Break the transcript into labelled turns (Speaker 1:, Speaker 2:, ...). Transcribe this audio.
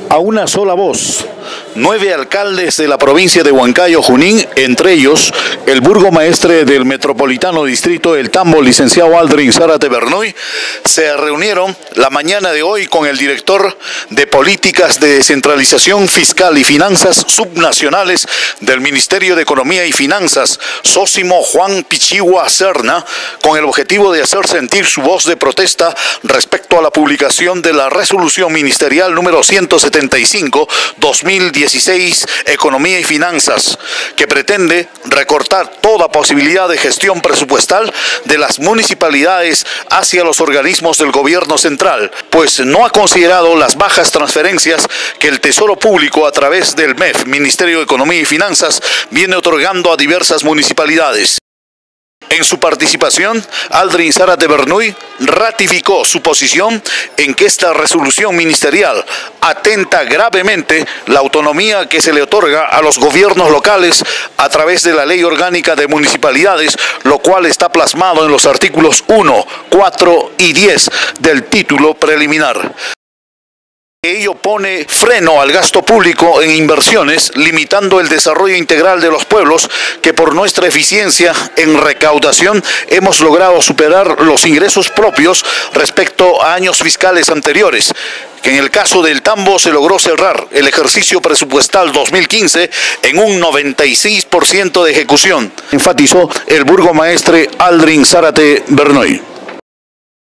Speaker 1: A una sola voz, 9 alcaldes de la provincia de Huancayo, Junín, entre ellos el burgomaestre del metropolitano distrito El Tambo, licenciado Aldrin Zárate Bernoy, se reunieron la mañana de hoy con el director de Políticas de Descentralización Fiscal y Finanzas Subnacionales del Ministerio de Economía y Finanzas, Sósimo Juan Pichigua Serna, con el objetivo de hacer sentir su voz de protesta respecto a la publicación de la resolución ministerial número 175/2016, Economía y Finanzas, que pretende recortar toda posibilidad de gestión presupuestal de las municipalidades hacia los organismos del gobierno central, pues no ha considerado las bajas transferencias que el Tesoro Público a través del MEF, Ministerio de Economía y Finanzas, viene otorgando a diversas municipalidades. En su participación, Aldrin Zárate Bernoy ratificó su posición en que esta resolución ministerial atenta gravemente la autonomía que se le otorga a los gobiernos locales a través de la Ley Orgánica de Municipalidades, lo cual está plasmado en los artículos 1, 4 y 10 del título preliminar. Ello pone freno al gasto público en inversiones, limitando el desarrollo integral de los pueblos, que por nuestra eficiencia en recaudación hemos logrado superar los ingresos propios respecto a años fiscales anteriores, que en el caso del Tambo se logró cerrar el ejercicio presupuestal 2015 en un 96% de ejecución, enfatizó el burgomaestre Aldrin Zárate Bernoy.